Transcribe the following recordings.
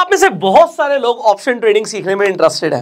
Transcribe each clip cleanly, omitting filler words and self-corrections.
आप में से बहुत सारे लोग ऑप्शन ट्रेडिंग सीखने में इंटरेस्टेड है।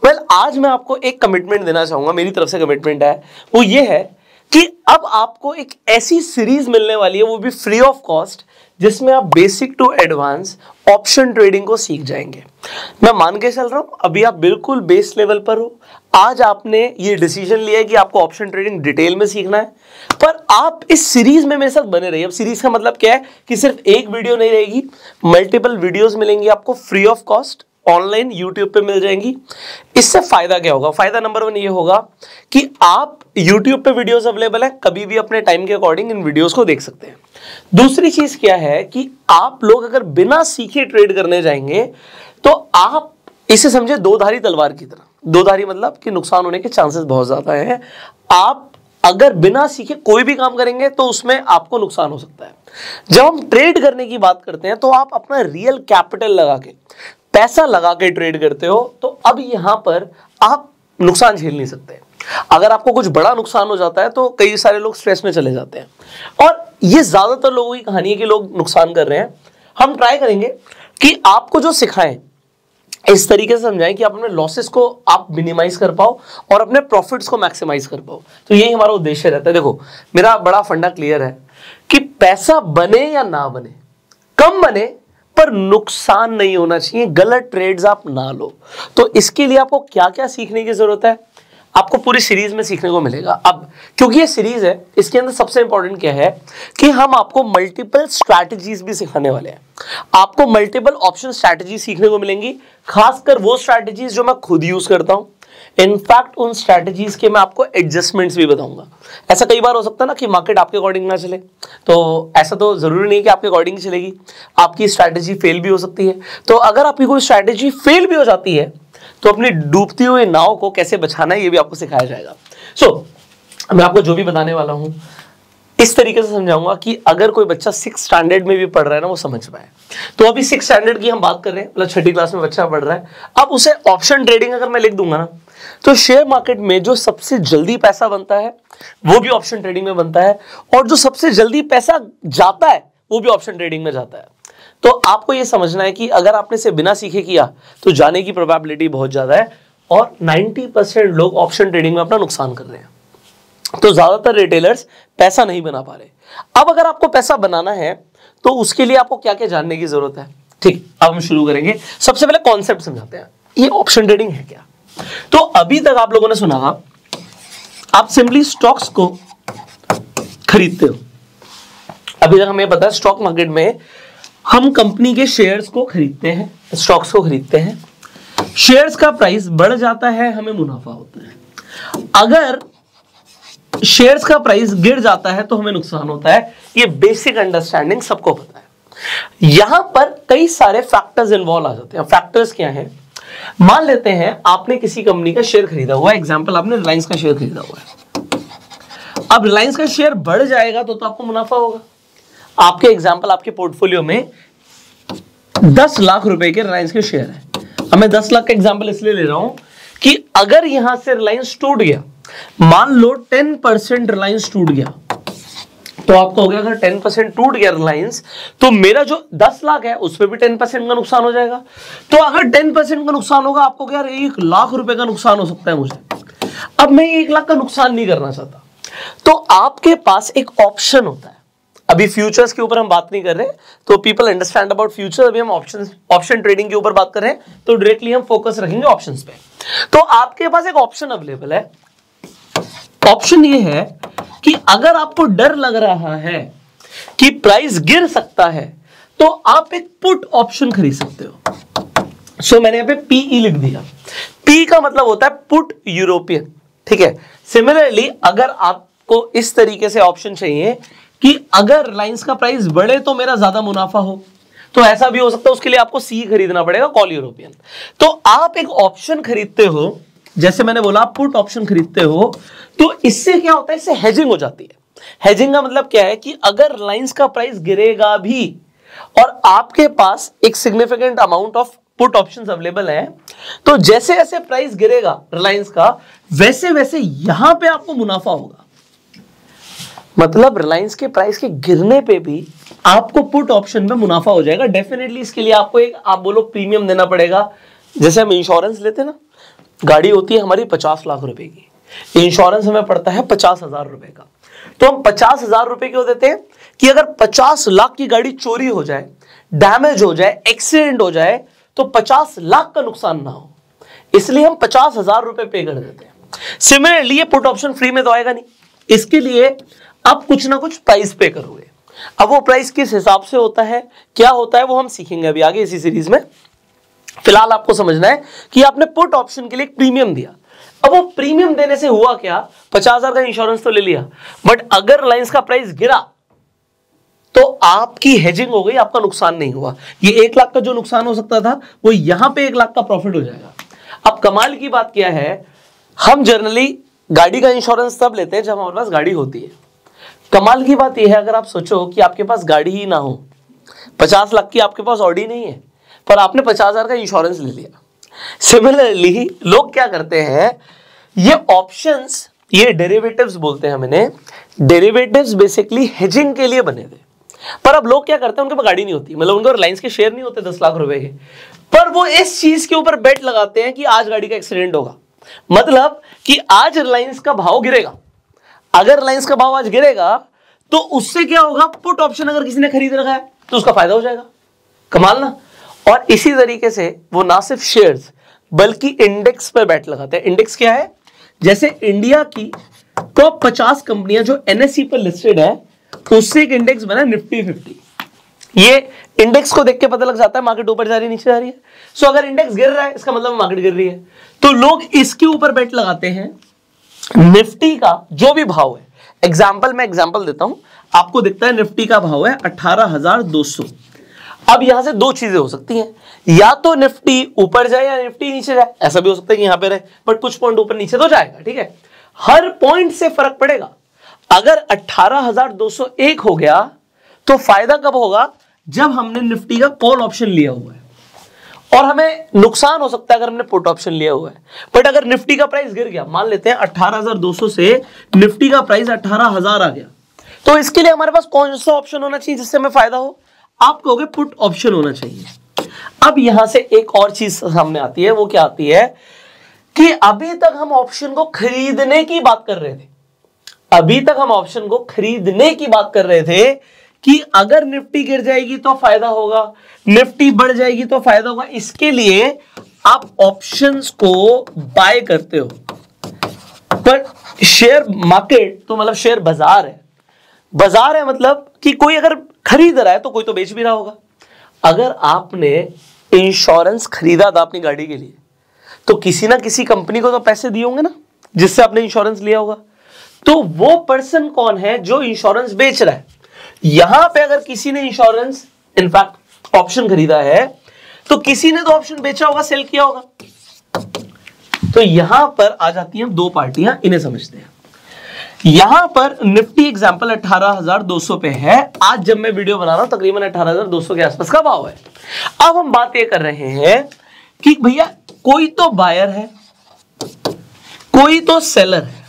आज मैं आपको एक कमिटमेंट देना चाहूंगा, मेरी तरफ से कमिटमेंट है, वो ये है कि अब आपको एक ऐसी सीरीज मिलने वाली है, वो भी फ्री ऑफ कॉस्ट, जिसमें आप basic to advance option trading को सीख जाएंगे। मैं मान के चल रहा हूं अभी आप बिल्कुल बेस लेवल पर हो। आज आपने ये डिसीजन लिया है कि आपको ऑप्शन ट्रेडिंग डिटेल में सीखना है, पर आप इस सीरीज में मेरे साथ बने रहिए। अब सीरीज का मतलब क्या है कि सिर्फ एक वीडियो नहीं रहेगी, मल्टीपल वीडियोस मिलेंगी आपको free of cost, online YouTube पे मिल जाएंगी। इससे फायदा क्या होगा? फायदा नंबर 1 ये होगा कि आप यूट्यूब पे वीडियोस अवेलेबल है, कभी भी अपने टाइम के अकॉर्डिंग इन वीडियोस को देख सकते हैं। दूसरी चीज क्या है कि आप लोग अगर बिना सीखे ट्रेड करने जाएंगे तो आप इसे समझे दो धारी तलवार की तरह। दो धारी मतलब कि नुकसान होने के चांसेस बहुत ज्यादा है। आप अगर बिना सीखे कोई भी काम करेंगे तो उसमें आपको नुकसान हो सकता है। जब हम ट्रेड करने की बात करते हैं तो आप अपना रियल कैपिटल लगा के, पैसा लगा के ट्रेड करते हो, तो अब यहां पर आप नुकसान झेल नहीं सकते। अगर आपको कुछ बड़ा नुकसान हो जाता है तो कई सारे लोग स्ट्रेस में चले जाते हैं, और ये ज्यादातर लोगों की कहानी है कि लोग नुकसान कर रहे हैं। हम ट्राई करेंगे कि आपको जो सिखाएं इस तरीके से समझाएं कि आप अपने लॉसेस को आप मिनिमाइज कर पाओ और अपने प्रॉफिट्स को मैक्सिमाइज कर पाओ। तो यही हमारा उद्देश्य रहता है। देखो, मेरा बड़ा फंडा क्लियर है कि पैसा बने या ना बने, कम बने पर नुकसान नहीं होना चाहिए, गलत ट्रेड्स आप ना लो। तो इसके लिए आपको क्या क्या सीखने की जरूरत है, आपको पूरी सीरीज में सीखने को मिलेगा। अब क्योंकि ये सीरीज है, इसके अंदर सबसे इंपॉर्टेंट क्या है कि हम आपको मल्टीपल स्ट्रैटेजीज भी सिखाने वाले हैं। आपको मल्टीपल ऑप्शन स्ट्रैटेजी सीखने को मिलेंगी, खासकर वो स्ट्रैटेजीज जो मैं खुद यूज करता हूं। इनफैक्ट उन स्ट्रैटेजीज के मैं आपको एडजस्टमेंट्स भी बताऊंगा। ऐसा कई बार हो सकता है ना कि मार्केट आपके अकॉर्डिंग ना चले, तो ऐसा तो जरूरी नहीं कि आपके अकॉर्डिंग चलेगी, आपकी स्ट्रैटेजी फेल भी हो सकती है। तो अगर आपकी कोई स्ट्रैटेजी फेल भी हो जाती है तो अपनी डूबती हुई नाव को कैसे बचाना है ये भी आपको सिखाया जाएगा। मैं आपको जो भी बताने वाला हूं इस तरीके से समझाऊंगा कि अगर कोई बच्चा 6th स्टैंडर्ड में भी पढ़ रहा है ना, वो समझ पाए। तो अभी 6th स्टैंडर्ड की हम बात कर रहे हैं, मतलब 6ठी क्लास में बच्चा पढ़ रहा है। अब उसे ऑप्शन ट्रेडिंग अगर मैं लिख दूंगा ना, तो शेयर मार्केट में जो सबसे जल्दी पैसा बनता है वो भी ऑप्शन ट्रेडिंग में बनता है, और जो सबसे जल्दी पैसा जाता है वो भी ऑप्शन ट्रेडिंग में जाता है। तो आपको ये समझना है कि अगर आपने इसे बिना सीखे किया तो जाने की प्रोबेबिलिटी बहुत ज्यादा है, और 90% लोग ऑप्शन ट्रेडिंग में अपना नुकसान कर रहे हैं। तो ज्यादातर रिटेलर्स पैसा नहीं बना पा रहे। अब अगर आपको पैसा बनाना है तो उसके लिए आपको क्या क्या जानने की जरूरत है। ठीक, अब हम शुरू करेंगे। सबसे पहले कॉन्सेप्ट समझाते हैं, ये ऑप्शन ट्रेडिंग है क्या। तो अभी तक आप लोगों ने सुना, आप सिंपली स्टॉक्स को खरीदते हो। अभी तक हमें पता है स्टॉक मार्केट में हम कंपनी के शेयर्स को खरीदते हैं, स्टॉक्स को खरीदते हैं। शेयर्स का प्राइस बढ़ जाता है, हमें मुनाफा होता है। अगर शेयर्स का प्राइस गिर जाता है तो हमें नुकसान होता है। ये बेसिक अंडरस्टैंडिंग सबको पता है। यहां पर कई सारे फैक्टर्स इन्वॉल्व आ जाते हैं। फैक्टर्स क्या हैं? मान लेते हैं आपने किसी कंपनी का शेयर खरीदा हुआ है, एग्जांपल आपने रिलायंस का शेयर खरीदा हुआ है। अब रिलायंस का शेयर बढ़ जाएगा तो आपको मुनाफा होगा। आपके एग्जांपल, आपके पोर्टफोलियो में 10 लाख रुपए के रिलायंस के शेयर है। अब मैं 10 लाख का एग्जांपल इसलिए ले रहा हूं कि अगर यहां से रिलायंस टूट गया, मान लो 10% रिलायंस टूट गया, तो आपको हो गया, अगर 10% टूट गया रिलायंस तो मेरा जो 10 लाख है उसमें भी 10% का नुकसान हो जाएगा। तो अगर 10% का नुकसान होगा, आपको क्या 1 लाख रुपए का नुकसान हो सकता है मुझे। अब मैं 1 लाख का नुकसान नहीं करना चाहता, तो आपके पास एक ऑप्शन होता है। अभी फ्यूचर्स के ऊपर हम बात नहीं कर रहे, तो पीपल अंडरस्टैंड अबाउट फ्यूचर। अभी हम ऑप्शन ट्रेडिंग के ऊपर बात कर रहे हैं, तो डायरेक्टली हम फोकस रखेंगे ऑप्शंस पे। तो आपके पास एक ऑप्शन अवेलेबल है। ऑप्शन ये है कि अगर आपको डर लग रहा है कि प्राइस गिर सकता है तो आप एक पुट ऑप्शन खरीद सकते हो। मैंने यहां पे पीई लिख दिया। पी का मतलब होता है पुट यूरोपियन, ठीक है। सिमिलरली अगर आपको इस तरीके से ऑप्शन चाहिए कि अगर रिलायंस का प्राइस बढ़े तो मेरा ज्यादा मुनाफा हो, तो ऐसा भी हो सकता है, उसके लिए आपको सी खरीदना पड़ेगा, कॉल यूरोपियन। तो आप एक ऑप्शन खरीदते हो, जैसे मैंने बोला आप पुट ऑप्शन खरीदते हो, तो इससे क्या होता है, इससे हेजिंग हो जाती है। हेजिंग का मतलब क्या है कि अगर रिलायंस का प्राइस गिरेगा भी और आपके पास एक significant amount of put options available है, तो जैसे जैसे प्राइस गिरेगा रिलायंस का, वैसे वैसे यहां पे आपको मुनाफा होगा। मतलब रिलायंस के प्राइस के गिरने पे भी आपको पुट ऑप्शन में मुनाफा हो जाएगा डेफिनेटली। इसके लिए आपको एक आप बोलो प्रीमियम देना पड़ेगा। जैसे हम इंश्योरेंस लेते हैं ना, गाड़ी होती है हमारी 50 लाख रुपए की, इंश्योरेंस हमें पड़ता है 50,000 रुपए का। तो हम 50,000 रुपए क्यों देते हैं कि अगर 50 लाख की गाड़ी चोरी हो जाए, डैमेज हो जाए, एक्सीडेंट हो जाए तो 50 लाख का नुकसान ना हो, इसलिए हम 50,000 रुपए पे कर देते हैं। सिमिलरली ये पुट ऑप्शन फ्री में तो आएगा नहीं, इसके लिए आप कुछ ना कुछ प्राइस पे करोगे। अब वो प्राइस किस हिसाब से होता है, क्या होता है, वो हम सीखेंगे अभी आगे इसी सीरीज में। फिलहाल आपको समझना है कि आपने पुट ऑप्शन के लिए एक प्रीमियम दिया। अब वो प्रीमियम देने से हुआ क्या, 50,000 का इंश्योरेंस तो ले लिया, बट अगर रिलायंस का प्राइस गिरा तो आपकी हेजिंग हो गई, आपका नुकसान नहीं हुआ। ये 1 लाख का जो नुकसान हो सकता था वो यहां पे 1 लाख का प्रॉफिट हो जाएगा। अब कमाल की बात क्या है, हम जनरली गाड़ी का इंश्योरेंस तब लेते हैं जब हमारे पास गाड़ी होती है। कमाल की बात यह है, अगर आप सोचो कि आपके पास गाड़ी ही ना हो, 50 लाख की आपके पास ऑडी नहीं है, पर आपने 50,000 का इंश्योरेंस ले लिया। सिमिलरली लोग क्या करते हैं, ये ऑप्शंस, ये डेरिवेटिव्स बोलते हैं हम इन्हें। डेरिवेटिव्स बेसिकली हेजिंग के लिए बने थे, पर अब लोग क्या करते हैं, उनके पास गाड़ी नहीं होती, मतलब उनको रिलायंस के शेयर नहीं होते 10 लाख रुपए के, पर वो इस चीज के ऊपर बेट लगाते हैं कि आज गाड़ी का एक्सीडेंट होगा, मतलब कि आज रिलायंस का भाव गिरेगा। अगर रिलायंस का भाव आज गिरेगा तो उससे क्या होगा, पुट ऑप्शन अगर किसी ने खरीद रखा है तो उसका फायदा हो जाएगा। कमाल ना। और इसी तरीके से वो ना सिर्फ शेयर्स बल्कि इंडेक्स पर बैट लगाते हैं। इंडेक्स क्या है, जैसे इंडिया की टॉप 50 कंपनियां जो एनएसई पर लिस्टेड है, उससे एक इंडेक्स बना निफ्टी 50। ये इंडेक्स को देख के पता लग जाता है मार्केट ऊपर जा रही है नीचे जा रही है। सो अगर इंडेक्स गिर रहा है इसका मतलब मार्केट गिर रही है, तो लोग इसके ऊपर बेट लगाते हैं। निफ्टी का जो भी भाव है, मैं एग्जांपल देता हूं, आपको दिखता है निफ्टी का भाव है 18,200। अब यहां से दो चीजें हो सकती हैं, या तो निफ्टी ऊपर जाए या निफ्टी नीचे जाए। ऐसा भी हो सकता है कि यहां पे रहे बट कुछ पॉइंट ऊपर नीचे तो जाएगा, ठीक है। हर पॉइंट से फर्क पड़ेगा। अगर 18,201 हो गया तो फायदा कब होगा, जब हमने निफ्टी का कॉल ऑप्शन लिया हुआ है, और हमें नुकसान हो सकता है अगर हमने पुट ऑप्शन लिया हुआ है। बट अगर निफ्टी का प्राइस गिर गया, मान लेते हैं 18,200 से निफ्टी का प्राइस 18,000 आ गया, तो इसके लिए हमारे पास कौन सा ऑप्शन होना चाहिए जिससे हमें फायदा हो, आप कहोगे पुट ऑप्शन होना चाहिए। अब यहां से एक और चीज सामने आती है, वो क्या आती है कि अभी तक हम ऑप्शन को खरीदने की बात कर रहे थे, अभी तक हम ऑप्शन को खरीदने की बात कर रहे थे कि अगर निफ्टी गिर जाएगी तो फायदा होगा, निफ्टी बढ़ जाएगी तो फायदा होगा। इसके लिए आप ऑप्शंस को बाय करते हो। पर शेयर मार्केट तो मतलब शेयर बाजार है, बाजार है मतलब कि कोई अगर खरीद रहा है तो कोई तो बेच भी रहा होगा। अगर आपने इंश्योरेंस खरीदा था अपनी गाड़ी के लिए, तो किसी ना किसी कंपनी को तो पैसे दिए होंगे ना, जिससे आपने इंश्योरेंस लिया होगा। तो वो पर्सन कौन है जो इंश्योरेंस बेच रहा है। यहां पे अगर किसी ने इंश्योरेंस इनफैक्ट ऑप्शन खरीदा है, तो किसी ने तो ऑप्शन बेचा होगा, सेल किया होगा। तो यहां पर आ जाती हैं दो पार्टियां, इन्हें समझते हैं। यहां पर निफ्टी एग्जांपल 18,200 पे है। आज जब मैं वीडियो बना रहा हूं तकरीबन 18,200 के आसपास का भाव है। अब हम बात ये कर रहे हैं कि भैया कोई तो बायर है, कोई तो सेलर है,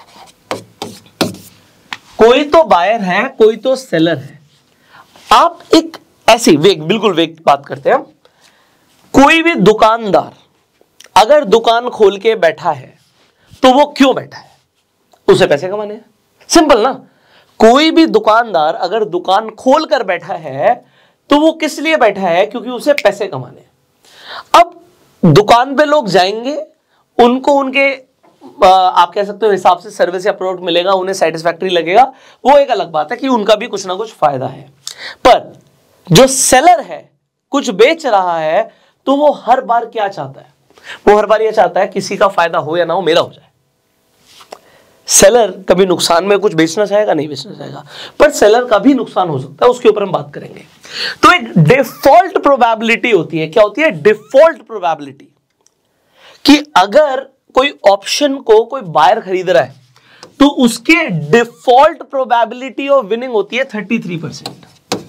कोई तो बायर है, कोई तो सेलर है। आप एक ऐसी बिल्कुल वेग बात करते हैं। कोई भी दुकानदार अगर दुकान खोल के बैठा है तो वो क्यों बैठा है, उसे पैसे कमाने हैं। सिंपल ना। कोई भी दुकानदार अगर दुकान खोल कर बैठा है तो वो किस लिए बैठा है, क्योंकि उसे पैसे कमाने हैं। अब दुकान पे लोग जाएंगे, उनको उनके आप कह सकते हो हिसाब से सर्विस या प्रोडक्ट मिलेगा, उन्हें सेटिस्फैक्टरी लगेगा, वो एक अलग बात है कि उनका भी कुछ ना कुछ फायदा है। पर जो सेलर है, कुछ बेच रहा है, तो वो हर बार क्या चाहता है, वो हर बार ये चाहता है किसी का फायदा हो या ना हो, मेरा हो जाए। सेलर कभी नुकसान में कुछ बेचना चाहेगा, नहीं बेचना चाहेगा, पर सेलर का भी नुकसान हो सकता है, उसके ऊपर हम बात करेंगे। तो एक डिफॉल्ट प्रोबेबिलिटी होती है। क्या होती है? डिफॉल्ट प्रोबेबिलिटी, कि अगर कोई ऑप्शन को कोई बायर खरीद रहा है तो उसके डिफॉल्ट प्रोबेबिलिटी ऑफ विनिंग होती है 33%।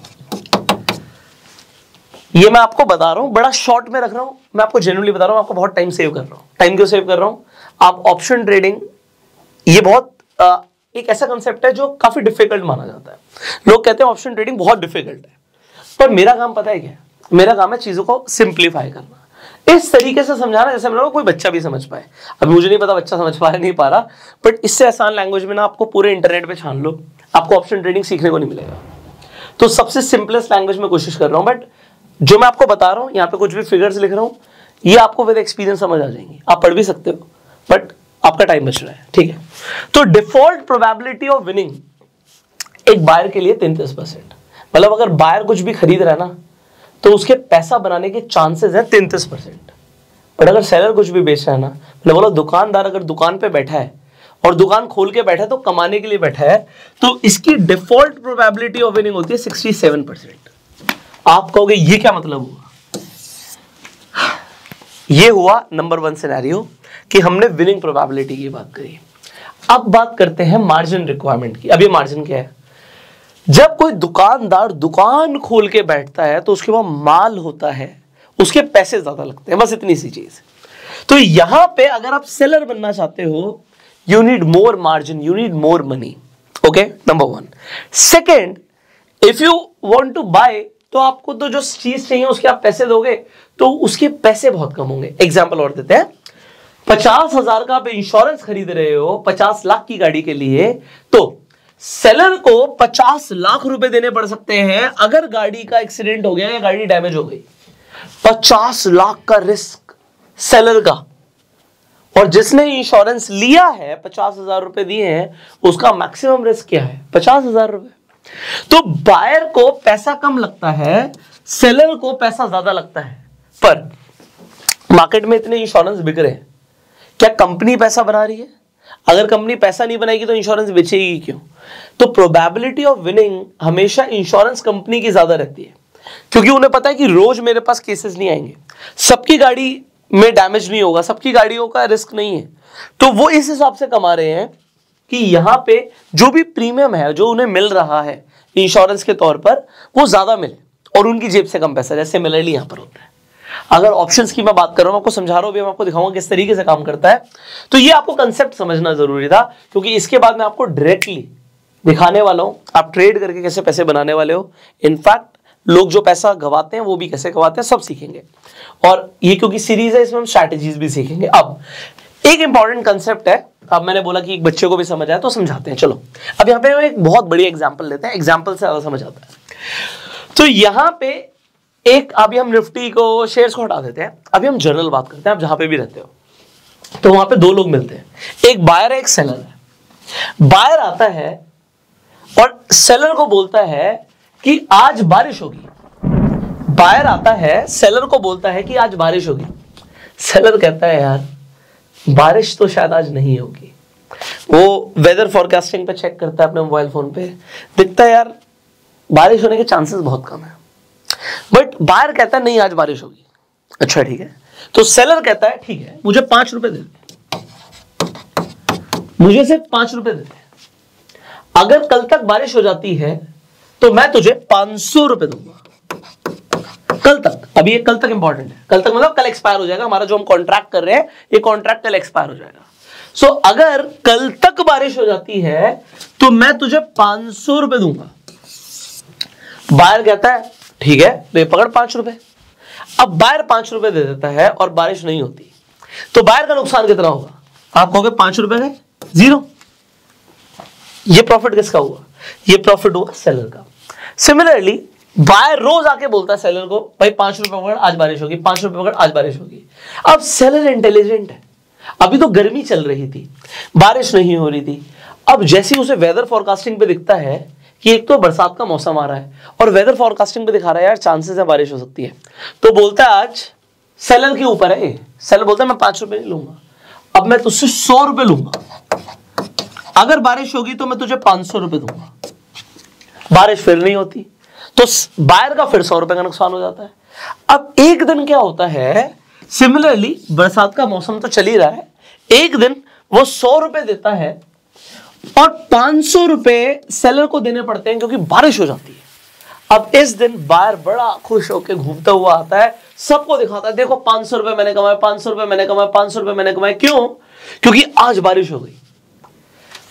ये मैं आपको बता रहा हूं, बड़ा शॉर्ट में रख रहा हूं, मैं आपको जेन्युइनली बता रहा हूं, आपको बहुत टाइम सेव कर रहा हूं। टाइम क्यों सेव कर रहा हूं? आप ऑप्शन ट्रेडिंग ये बहुत एक ऐसा कंसेप्ट है जो काफी डिफिकल्ट माना जाता है। लोग कहते हैं ऑप्शन ट्रेडिंग बहुत डिफिकल्ट है, पर मेरा काम पता है क्या है? मेरा काम है चीजों को सिंप्लीफाई करना, इस तरीके से समझाना जैसे हम लोग कोई बच्चा भी समझ पाए। अभी मुझे नहीं पता बच्चा समझ पा नहीं पा रहा, बट इससे आसान लैंग्वेज में ना आपको पूरे इंटरनेट पे छान लो, आपको ऑप्शन ट्रेडिंग सीखने को नहीं मिलेगा। तो सबसे सिंपलेस्ट लैंग्वेज में कोशिश कर रहा हूं, बट जो मैं आपको बता रहा हूं, यहाँ पे कुछ भी फिगर्स लिख रहा हूं, ये आपको विद एक्सपीरियंस समझ आ जाएंगी। आप पढ़ भी सकते हो, बट आपका टाइम बच रहा है, ठीक है। तो डिफॉल्ट प्रोबेबिलिटी ऑफ विनिंग एक बायर के लिए 33%। मतलब अगर बायर कुछ भी खरीद रहा है ना, तो उसके पैसा बनाने के चांसेस है 33%। बट अगर सेलर कुछ भी बेच रहा है ना, मतलब बोलो दुकानदार अगर दुकान पे बैठा है और दुकान खोल के बैठा है तो कमाने के लिए बैठा है, तो इसकी डिफॉल्ट प्रोबेबिलिटी ऑफ विनिंग होती है 67%। आप कहोगे ये क्या मतलब हुआ? ये हुआ नंबर 1 सिनेरियो कि हमने विनिंग प्रोबेबिलिटी की बात करी। अब बात करते हैं मार्जिन रिक्वायरमेंट की। अब ये मार्जिन क्या है? जब कोई दुकानदार दुकान खोल के बैठता है तो उसके पास माल होता है, उसके पैसे ज्यादा लगते हैं, बस इतनी सी चीज। तो यहां पे अगर आप सेलर बनना चाहते हो, you need more margin, you need more money. Okay, number 1। Second, if you want to buy, तो आपको तो जो चीज चाहिए उसके आप पैसे दोगे, तो उसके पैसे बहुत कम होंगे। एग्जाम्पल और देते हैं, 50,000 का आप इंश्योरेंस खरीद रहे हो 50 लाख की गाड़ी के लिए, तो सेलर को 50 लाख रुपए देने पड़ सकते हैं अगर गाड़ी का एक्सीडेंट हो गया या गाड़ी डैमेज हो गई। 50 लाख का रिस्क सेलर का, और जिसने इंश्योरेंस लिया है 50,000 रुपए दिए हैं, उसका मैक्सिमम रिस्क क्या है? 50,000 रुपए। तो बायर को पैसा कम लगता है, सेलर को पैसा ज्यादा लगता है। पर मार्केट में इतने इंश्योरेंस बिक रहे हैं, क्या कंपनी पैसा बना रही है? अगर कंपनी पैसा नहीं बनाएगी तो इंश्योरेंस बेचेगी क्यों? तो प्रोबेबिलिटी ऑफ विनिंग हमेशा इंश्योरेंस कंपनी की ज्यादा रहती है, क्योंकि उन्हें पता है कि रोज मेरे पास केसेस नहीं आएंगे, सबकी गाड़ी में डैमेज नहीं होगा, सबकी गाड़ियों का रिस्क नहीं है। तो वो इस हिसाब से कमा रहे हैं कि यहां पे जो भी प्रीमियम है जो उन्हें मिल रहा है इंश्योरेंस के तौर पर, वो ज्यादा मिले और उनकी जेब से कम पैसा, जैसे सिमिलरली यहां पर होता है। अगर ऑप्शंस की मैं बात कर रहा हूं, आपको समझा रहा हूं, मैं आपको दिखाऊंगा किस तरीके से काम करता है। तो ये आपको कंसेप्ट समझना जरूरी था, क्योंकि इसके बाद मैं आपको डायरेक्टली दिखाने वाला हूं आप ट्रेड करके कैसे पैसे बनाने वाले हो। इनफैक्ट लोग जो पैसा गवाते हैं वो भी कैसे गवाते हैं, सब सीखेंगे। और ये क्योंकि सीरीज है, इसमें हम स्ट्रैटेजीज भी सीखेंगे। अब एक इंपॉर्टेंट कंसेप्ट है, अब मैंने बोला कि एक बच्चे को भी समझ आया तो समझाते हैं। चलो अब यहाँ पे हम एक बहुत बड़ी एग्जांपल लेते हैं, एग्जांपल से ज्यादा समझ आता है। तो यहाँ पे एक, अभी हम निफ्टी को, शेयर्स को हटा देते हैं, अभी हम जनरल बात करते हैं। आप जहां पे भी रहते हो तो वहां पे 2 लोग मिलते हैं, एक बायर है एक सेलर है। बायर आता है और सेलर को बोलता है कि आज बारिश होगी। बायर आता है, सेलर को बोलता है कि आज बारिश होगी। सेलर कहता है यार बारिश तो शायद आज नहीं होगी। वो वेदर फॉरकास्टिंग पे चेक करता है अपने मोबाइल फोन पे, दिखता है यार बारिश होने के चांसेस बहुत कम है। बट बायर कहता है नहीं आज बारिश होगी। अच्छा ठीक है, तो सेलर कहता है ठीक है मुझे 5 रुपए दे दे, मुझे सिर्फ 5 रुपए दे दे, अगर कल तक बारिश हो जाती है तो मैं तुझे 500 रुपए दूंगा। कल तक, अभी ये कल तक इंपॉर्टेंट है, कल तक मतलब कल एक्सपायर हो जाएगा हमारा जो हम कॉन्ट्रैक्ट कर रहे हैं, ये कॉन्ट्रैक्ट कल एक्सपायर हो जाएगा। सो अगर कल तक बारिश हो जाती है तो मैं तुझे 500 रुपए दूंगा। बायर कहता है ठीक है, तो ये पकड़ 5 रुपए। अब बायर 5 रुपए दे देता है और बारिश नहीं होती, तो बायर का नुकसान कितना होगा? आप कहोगे 5 रुपए गए, 0। ये प्रॉफिट किसका हुआ? ये प्रॉफिट हुआ सेलर का। सिमिलरली बायर रोज आके बोलता है सेलर को, भाई 5 रुपए पकड़ आज बारिश होगी, 5 रुपए पकड़ आज बारिश होगी। अब सेलर इंटेलिजेंट है, अभी तो गर्मी चल रही थी, बारिश नहीं हो रही थी। अब जैसे उसे वेदर फॉरकास्टिंग पे दिखता है कि एक तो बरसात का मौसम आ रहा है और वेदर फॉरकास्टिंग पे दिखा रहा है यार चांसेस है बारिश हो सकती है, तो बोलता है आज सेलर के ऊपर है। सेलर बोलता है मैं 5 रुपए नहीं लूंगा, अब मैं तुझसे 100 रुपए लूंगा, अगर बारिश होगी तो मैं तुझे 500 रुपए दूंगा। बारिश फिर नहीं होती तो बायर का फिर 100 रुपए का नुकसान हो जाता है। अब एक दिन क्या होता है, सिमिलरली बरसात का मौसम तो चल ही रहा है, एक दिन वो 100 रुपए देता है और 500 रुपए सेलर को देने पड़ते हैं क्योंकि बारिश हो जाती है। अब इस दिन बायर बड़ा खुश होकर घूमता हुआ आता है, सबको दिखाता है देखो 500 रुपए मैंने कमाए, 500 रुपए मैंने कमाए, 500 रुपए मैंने कमाए। क्यों? क्योंकि आज बारिश हो गई।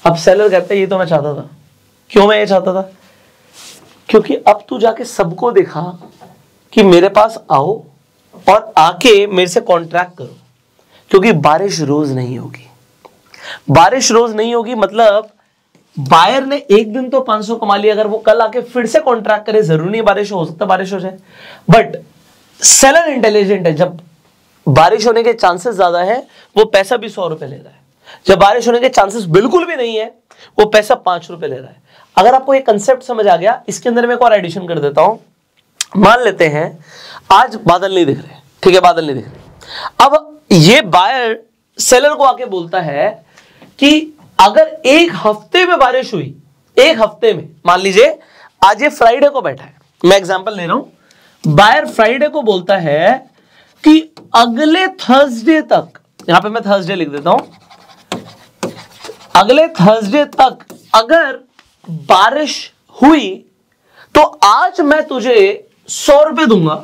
अब सेलर कहता है ये तो मैं चाहता था। क्यों मैं ये चाहता था? क्योंकि अब तू जाके सबको दिखा कि मेरे पास आओ और आके मेरे से कॉन्ट्रैक्ट करो, क्योंकि बारिश रोज नहीं होगी। बारिश रोज नहीं होगी मतलब बायर ने एक दिन तो 500 कमा लिया, अगर वो कल आके फिर से कॉन्ट्रैक्ट करे, जरूरी नहीं बारिश हो सकता बारिश हो जाए, बट सेलर इंटेलिजेंट है। जब बारिश होने के चांसेस ज्यादा है वो पैसा भी 100 रुपए ले रहा है, जब बारिश होने के चांसेस बिल्कुल भी नहीं है वो पैसा 5 रुपए ले रहा है। अगर आपको ये कंसेप्ट समझ आ गया, इसके अंदर मैं एक और एडिशन कर देता हूं। मान लेते हैं आज बादल नहीं दिख रहे, ठीक है, बादल नहीं दिख रहे। अब ये बायर सेलर को आके बोलता है कि अगर एक हफ्ते में बारिश हुई, एक हफ्ते में, मान लीजिए आज ये फ्राइडे को बैठा है, मैं एग्जांपल ले रहा हूं, बायर फ्राइडे को बोलता है कि अगले थर्सडे तक, यहां पे मैं थर्सडे लिख देता हूं, अगले थर्सडे तक अगर बारिश हुई तो आज मैं तुझे 100 रुपए दूंगा,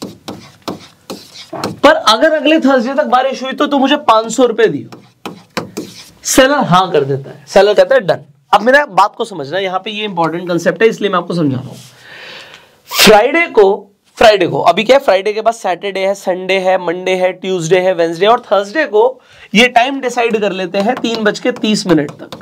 पर अगर अगले थर्सडे तक बारिश हुई तो तू मुझे 500 रुपए दियो। सेलर हां कर देता है, सेलर कहता है डन। अब मेरा बात को समझना, यहां पे ये इंपॉर्टेंट कंसेप्ट है इसलिए मैं आपको समझा रहा हूं। फ्राइडे को अभी क्या है, फ्राइडे के बाद सैटरडे है, संडे है, मंडे है, ट्यूसडे है, वेंसडे और थर्सडे को ये टाइम डिसाइड कर लेते हैं 3:30 तक।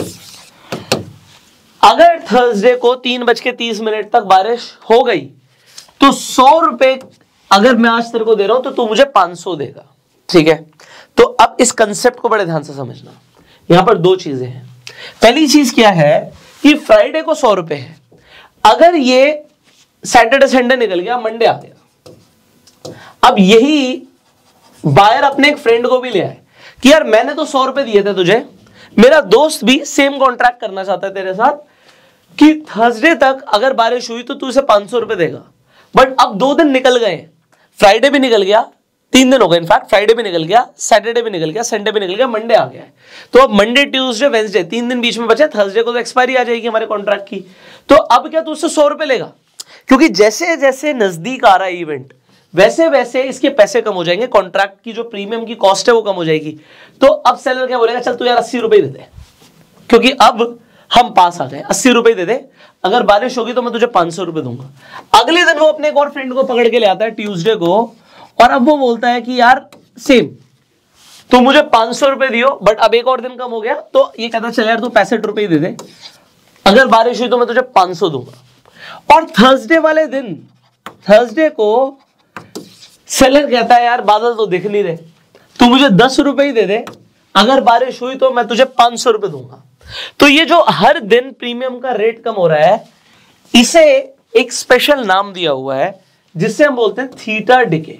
अगर थर्सडे को 3:30 तक बारिश हो गई तो 100 रुपए अगर मैं आज तेरे को दे रहा हूं तो तू मुझे 500 देगा, ठीक है। तो अब इस कंसेप्ट को बड़े ध्यान से समझना, यहां पर दो चीजें हैं। पहली चीज क्या है कि फ्राइडे को 100 रुपए है, अगर ये सैटरडे संडे निकल गया, मंडे आ गया, अब यही बायर अपने एक फ्रेंड को भी ले आए कि यार मैंने तो 100 रुपए दिए थे तुझे, मेरा दोस्त भी सेम कॉन्ट्रैक्ट करना चाहता है तेरे साथ कि थर्सडे तक अगर बारिश हुई तो तू उसे 500 रुपए देगा। बट अब 2 दिन निकल गए, फ्राइडे भी निकल गया, 3 दिन हो गए, इनफैक्ट फ्राइडे भी निकल गया, सैटरडे भी निकल गया, संडे भी निकल गया, मंडे आ गया है। तो अब मंडे, ट्यूसडे, वेंसडे 3 दिन बीच में बचे, थर्सडे को तो एक्सपायरी आ जाएगी हमारे कॉन्ट्रैक्ट की। तो अब क्या तू उससे 100 रुपए लेगा, क्योंकि जैसे जैसे नजदीक आ रहा है इवेंट वैसे वैसे इसके पैसे कम हो जाएंगे, कॉन्ट्रैक्ट की जो प्रीमियम की कॉस्ट है वो कम हो जाएगी। तो अब सेलर क्या बोलेगा, चल तू यार 80 रुपए दे दे, क्योंकि अब हम पास आ गए, 80 रुपए दे दे, अगर बारिश होगी तो मैं तुझे 500 रुपए दूंगा। अगले दिन वो अपने एक और फ्रेंड को पकड़ के ले आता है ट्यूसडे को, और अब वो बोलता है कि यार सेम तू मुझे 500 रुपए दियो, बट अब एक और दिन कम हो गया, तो ये कहता चल यार तू 65 रुपए ही दे दे, अगर बारिश हुई तो मैं तुझे 500 दूंगा। और थर्सडे वाले दिन, थर्सडे को सेलर कहता है यार बादल तो दिख नहीं रहे, तू मुझे 10 रुपए ही दे दे, अगर बारिश हुई तो मैं तुझे 500 रुपए दूंगा। तो ये जो हर दिन प्रीमियम का रेट कम हो रहा है, इसे एक स्पेशल नाम दिया हुआ है जिससे हम बोलते हैं थीटा डिके।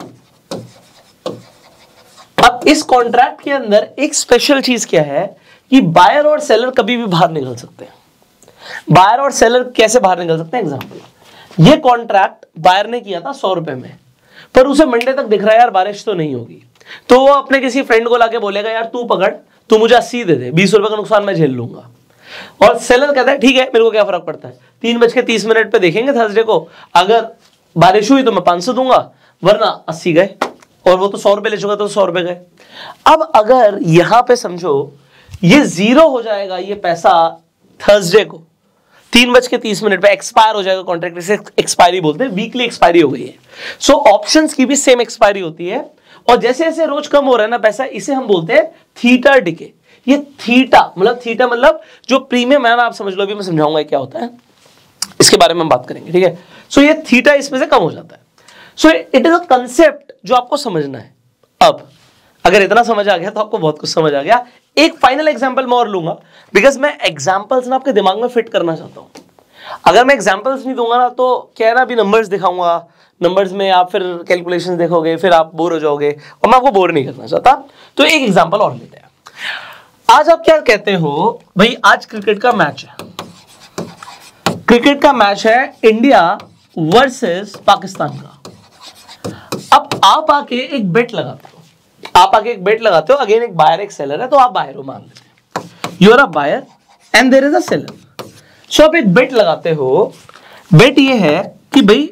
अब इस कॉन्ट्रैक्ट के अंदर एक स्पेशल चीज क्या है कि बायर और सेलर कभी भी बाहर निकल सकते हैं। बायर और सेलर कैसे बाहर निकल सकते हैं? एग्जांपल, ये कॉन्ट्रैक्ट बायर ने किया था 100 रुपए में, पर उसे मंडे तक दिख रहा है यार बारिश तो नहीं होगी, तो वो अपने किसी फ्रेंड को लाके बोलेगा यार तू पकड़, तू मुझे 80 दे दे, 20 रुपए का नुकसान मैं झेल लूंगा। और सेलर कहता है ठीक है, मेरे को क्या फर्क पड़ता है, 3:30 पे देखेंगे थर्सडे को, अगर बारिश हुई तो मैं 500 दूंगा, वरना 80 गए, और वो तो 100 रुपए ले चुका तो 100 रुपए गए। अब अगर यहां पे समझो ये 0 हो जाएगा, ये पैसा थर्सडे को 3:30 पे एक्सपायर हो जाएगा कॉन्ट्रैक्ट, इसे एक्सपायरी बोलते हैं, वीकली एक्सपायरी हो गई है। सो ऑप्शंस की भी सेम एक्सपायरी होती है, और जैसे जैसे रोज कम हो रहा है ना पैसा, इसे हम बोलते हैं थीटा डिके। ये थीटा मतलब जो प्रीमियम है ना, आप समझ लो, अभी मैं समझाऊंगा क्या होता है, इसके बारे में हम बात करेंगे, ठीक है। सो ये थीटा इसमें से कम हो जाता है। So it is a concept जो आपको समझना है। अब अगर इतना समझ आ गया तो आपको बहुत कुछ समझ आ गया। एक फाइनल एग्जांपल मैं और लूंगा, बिकॉज मैं एग्जांपल्स ना आपके दिमाग में फिट करना चाहता हूं। अगर मैं एग्जांपल्स नहीं दूंगा ना तो क्या है ना, अभी नंबर्स दिखाऊंगा, नंबर्स में आप फिर कैलकुलेशंस देखोगे, फिर आप बोर हो जाओगे, और मैं आपको बोर नहीं करना चाहता। तो एक एग्जांपल और लेते हैं। आज आप क्या कहते हो भाई, आज क्रिकेट का मैच है, क्रिकेट का मैच है इंडिया वर्सेस पाकिस्तान का। अब आप आके एक बेट लगाते हो, अगेन एक बायर एक सेलर है, तो आप बायर हो, मान लेते हैं you are a buyer and there is a seller. So आप एक बेट लगाते हो, बेट ये है कि भाई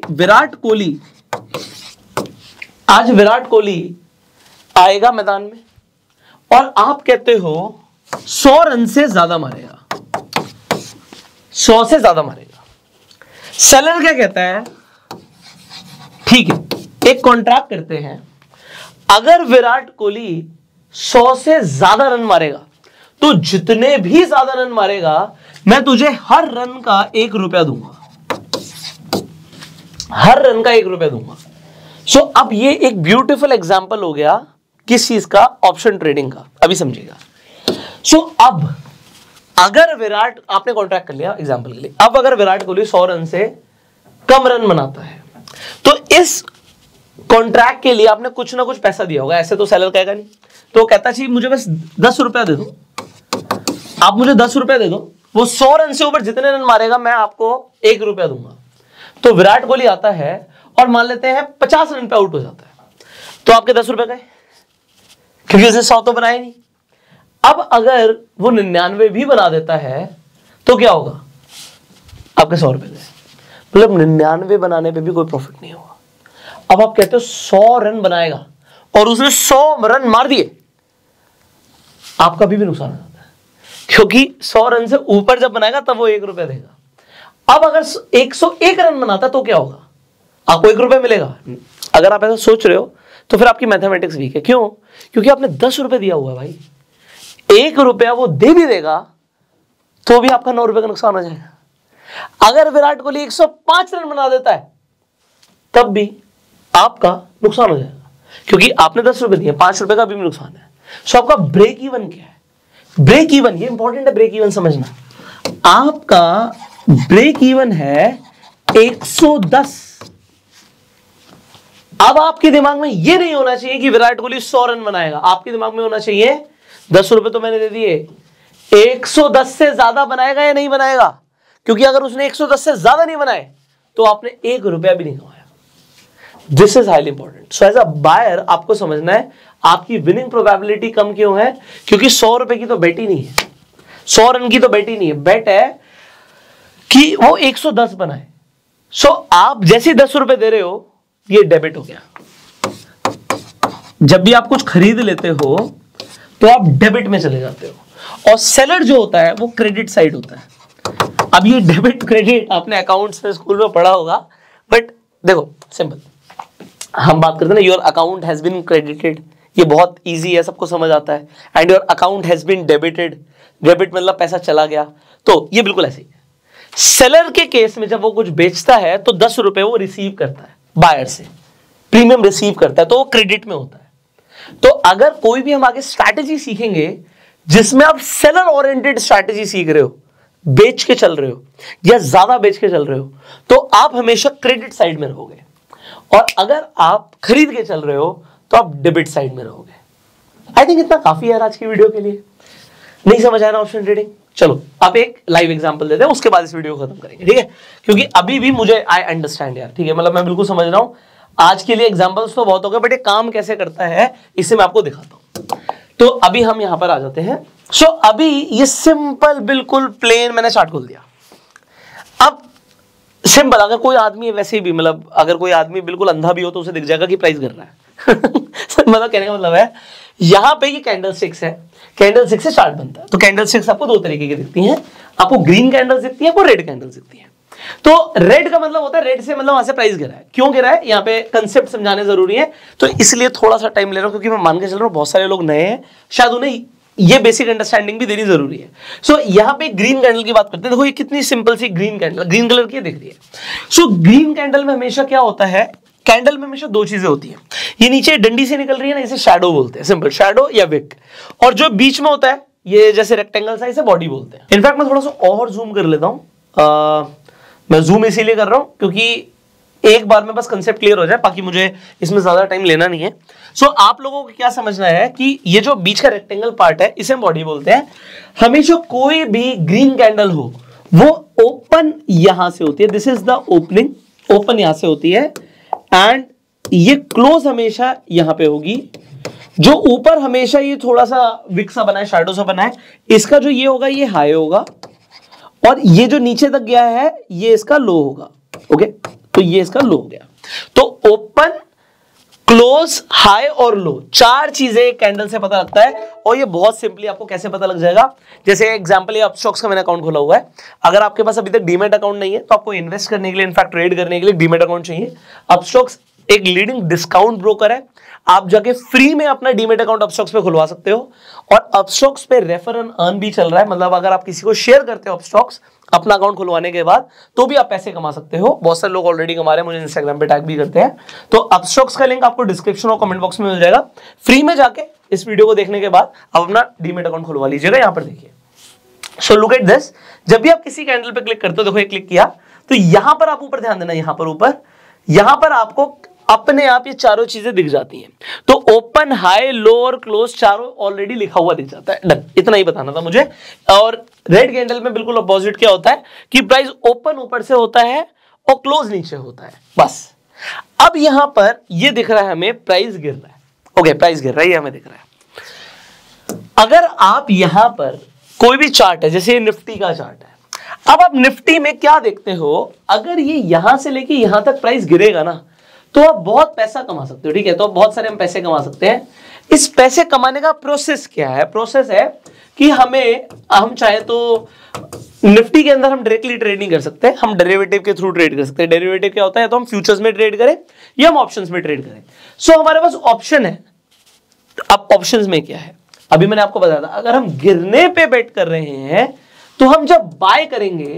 आज विराट कोहली आएगा मैदान में, और आप कहते हो 100 रन से ज्यादा मारेगा, 100 से ज्यादा मारेगा। सेलर क्या कहता है, ठीक है, एक कॉन्ट्रैक्ट करते हैं, अगर विराट कोहली 100 से ज्यादा रन मारेगा तो जितने भी ज्यादा रन मारेगा मैं तुझे हर रन का 1 रुपया दूंगा, हर रन का 1 रुपया दूंगा। सो अब ये एक ब्यूटीफुल एग्जांपल हो गया किस चीज का, ऑप्शन ट्रेडिंग का। अभी समझिएगा। सो अब अगर विराट, आपने कॉन्ट्रैक्ट कर लिया एग्जांपल के लिए, अब अगर विराट कोहली 100 रन से कम रन बनाता है तो इस कॉन्ट्रैक्ट के लिए आपने कुछ ना कुछ पैसा दिया होगा, ऐसे तो सेलर कहेगा नहीं, तो कहता चाहिए मुझे बस 10 रुपया दे दो, आप मुझे 10 रुपया दे दो, वो 100 रन से ऊपर जितने रन मारेगा मैं आपको 1 रुपया दूंगा। तो विराट कोहली आता है और मान लेते हैं 50 रन पे आउट हो जाता है, तो आपके 10 रुपए गए, क्योंकि उसने 100 तो बनाए नहीं। अब अगर वो 99 भी बना देता है तो क्या होगा, आपके 100 रुपए गए, मतलब 99 बनाने पे भी कोई प्रॉफिट नहीं होगा। अब आप कहते हो 100 रन बनाएगा और उसने 100 रन मार दिए, आपका भी नुकसान हो जाता है, क्योंकि 100 रन से ऊपर जब बनाएगा तब वो 1 रुपया देगा। अब अगर 101 रन बनाता तो क्या होगा, आपको 1 रुपया मिलेगा। अगर आप ऐसा सोच रहे हो तो फिर आपकी मैथमेटिक्स वीक है। क्यों, क्योंकि आपने 10 रुपए दिया हुआ है भाई, 1 रुपया वो दे भी देगा तो भी आपका 9 रुपए का नुकसान हो जाएगा। अगर विराट कोहली 105 रन बना देता है तब भी आपका नुकसान हो जाएगा, क्योंकि आपने 10 रुपए दिए, 5 रुपए का भी नुकसान है। सो आपका ब्रेक इवन क्या है, ब्रेक इवन, ये इंपॉर्टेंट है, ब्रेक इवन समझना। आपका ब्रेक इवन है 110। अब आपके दिमाग में यह नहीं होना चाहिए कि विराट कोहली 100 रन बनाएगा, आपके दिमाग में होना चाहिए 10 रुपए तो मैंने दे दिए, 110 से ज्यादा बनाएगा या नहीं बनाएगा, क्योंकि अगर उसने 110 से ज्यादा नहीं बनाए तो आपने 1 रुपया भी नहीं कमाया। This is highly important. So as a buyer आपको समझना है आपकी विनिंग प्रोबेबिलिटी कम क्यों है, क्योंकि 100 रुपए की तो बेट ही नहीं है, 100 रन की तो बेट ही नहीं है, बेट है कि वो 110 बनाए। सो आप जैसे 10 रुपए दे रहे हो, ये डेबिट हो गया। जब भी आप कुछ खरीद लेते हो तो आप डेबिट में चले जाते हो, और सेलर जो होता है वो क्रेडिट साइड होता है। अब ये डेबिट क्रेडिट आपने अकाउंट्स में स्कूल में पढ़ा होगा, बट देखो सिंपल, हम बात करते हैं ना, your account has been credited, ये बहुत इजी है, सबको समझ आता है, and your account has been debited, debit मतलब पैसा चला गया, तो ये बिल्कुल ऐसे ही है। सेलर के केस में जब वो कुछ बेचता है तो 10 रुपए वो रिसीव करता है बायर से, प्रीमियम रिसीव करता है, तो वो क्रेडिट में होता है। तो अगर कोई भी हम आगे स्ट्रैटेजी सीखेंगे जिसमें आप सेलर ओरिएंटेड स्ट्रैटेजी सीख रहे हो, बेच के चल रहे हो या ज्यादा बेच के चल रहे हो, तो आप हमेशा क्रेडिट साइड में रहोगे, और अगर आप खरीद के चल रहे हो तो आप डेबिट साइड में रहोगे। आई थिंक इतना काफी है आज की वीडियो के लिए। नहीं समझ आया ना ऑप्शन ट्रेडिंग, चलो आप एक लाइव एग्जांपल देते हैं, उसके बाद इस वीडियो को खत्म करेंगे, ठीक है, क्योंकि अभी भी मुझे आई अंडरस्टैंड यार, ठीक है, मतलब मैं बिल्कुल समझ रहा हूं। आज के लिए एग्जांपल्स तो बहुत हो गए, बट ये काम कैसे करता है इसे मैं आपको दिखाता हूं। तो अभी हम यहां पर आ जाते हैं। सो अभी ये सिंपल बिल्कुल प्लेन मैंने चार्ट खोल दिया। अब सिंपल, अगर कोई आदमी वैसे भी, मतलब अगर कोई आदमी बिल्कुल अंधा भी हो तो उसे दिख जाएगा कि प्राइस गिर रहा है मतलब कहने का मतलब है यहां पे ये कैंडल स्टिक्स है, कैंडल स्टिक से चार्ट बनता है। तो कैंडल स्टिक्स आपको 2 तरीके की दिखती हैं, आपको ग्रीन कैंडल्स दिखती हैं, आपको रेड कैंडल्स दिखती हैं। तो रेड का मतलब होता है, रेड से मतलब वहां से प्राइस गिरा है। क्यों गिरा है, यहाँ पे कंसेप्ट समझाने जरूरी है, तो इसलिए थोड़ा सा टाइम ले रहा हूं, क्योंकि मैं मान के चल रहा हूं बहुत सारे लोग नए हैं, शायद उन्हें ये बेसिक अंडरस्टैंडिंग भी देनी जरूरी है। सो यहाँ पे ग्रीन कैंडल की बात करते हैं। देखो ये कितनी सिंपल सी ग्रीन कैंडल, ग्रीन कलर की दिख रही है। सो ग्रीन कैंडल में हमेशा क्या होता है, कैंडल में हमेशा 2 चीजें होती हैं। ये नीचे डंडी से निकल रही है ना, इसे शैडो बोलते हैं, सिंपल शैडो या विक, और जो बीच में होता है ये जैसे रेक्टेंगल सा, इसे बॉडी बोलते हैं। इनफैक्ट मैं थोड़ा सा और जूम कर लेता हूं, मैं जूम इसीलिए कर रहा हूं क्योंकि एक बार में बस कंसेप्ट क्लियर हो जाए, बाकी मुझे इसमें ज्यादा टाइम लेना नहीं है। सो आप लोगों को क्या समझना है कि ये जो बीच का रेक्टेंगल पार्ट है इसे हम बॉडी बोलते हैं। हमेशा कोई भी ग्रीन कैंडल हो वो ओपन यहां से होती है, this is the opening, open यहां से होती है, एंड ये क्लोज हमेशा यहां पे होगी। जो ऊपर हमेशा ये थोड़ा सा विक सा बना है, शैडो सा बना है, इसका जो ये होगा ये हाई होगा, और ये जो नीचे तक गया है ये इसका लो होगा। ओके, तो ये इसका लो हो गया। तो ओपन क्लोज, हाई और लो, चार चीजें एक कैंडल से पता लगता है। और ये बहुत सिंपली आपको कैसे पता लग जाएगा, जैसे एग्जांपल ये अपस्टॉक्स का मैंने अकाउंट खोला हुआ है। अगर आपके पास अभी तक डीमेट अकाउंट नहीं है तो आपको इन्वेस्ट करने के लिए, इनफैक्ट ट्रेड करने के लिए डीमेट अकाउंट चाहिए। अपस्टॉक्स एक लीडिंग डिस्काउंट ब्रोकर है, आप जाके फ्री में अपना डीमेट अकाउंट अपस्टॉक्स पे खुलवा सकते हो। और अपस्टॉक्स पे रेफर एंड अर्न भी चल रहा है, मतलब अगर आप किसी को शेयर करते हो अपस्टॉक्स अपना अकाउंट खुलवाने के बाद, तो भी आप पैसे कमा सकते हो। बहुत सारे लोग ऑलरेडी कमा रहे हैं, मुझे इंस्टाग्राम पे टैग भी करते हैं। तो अपस्टॉक्स का लिंक आपको डिस्क्रिप्शन और कमेंट बॉक्स में मिल जाएगा। फ्री में जाके इस वीडियो को देखने के बाद आप अपना डीमेट अकाउंट खुलवा लीजिएगा। यहां पर देखिए, सो लुक एट दिस, जब भी आप किसी कैंडल पे क्लिक करते हो, देखो ये क्लिक किया, तो यहां पर आप ऊपर ध्यान देना, यहां पर ऊपर, यहां पर आपको अपने आप ये चारों चीजें दिख जाती हैं। तो ओपन, हाई, लो और क्लोज चारों ऑलरेडी लिखा हुआ दिख जाता है। डन, इतना ही बताना था मुझे। और रेड कैंडल में बिल्कुल अपोजिट क्या होता है कि प्राइस ओपन ऊपर से होता है और क्लोज नीचे होता है, बस। अब यहां पर ये दिख रहा है हमें प्राइस गिर रहा है। ओके, प्राइस गिर रहा है, ये हमें दिख रहा है। अगर आप यहां पर कोई भी चार्ट है, जैसे ये निफ्टी का चार्ट है, अब आप निफ्टी में क्या देखते हो, अगर ये यहां से लेके यहां तक प्राइस गिरेगा ना, तो आप बहुत पैसा कमा सकते हो। ठीक है, तो बहुत सारे हम पैसे कमा सकते हैं। इस पैसे कमाने का प्रोसेस क्या है? प्रोसेस है कि हम चाहे तो निफ्टी के अंदर हम डायरेक्टली ट्रेड नहीं कर सकते, हम डेरिवेटिव के थ्रू ट्रेड कर सकते हैं। डेरिवेटिव क्या होता है, तो हम फ्यूचर्स में ट्रेड करें या हम ऑप्शंस में ट्रेड करें। सो हमारे पास ऑप्शन है। अब ऑप्शंस में क्या है, अभी मैंने आपको बताया था, अगर हम गिरने पे बेट कर रहे हैं तो हम जब बाय करेंगे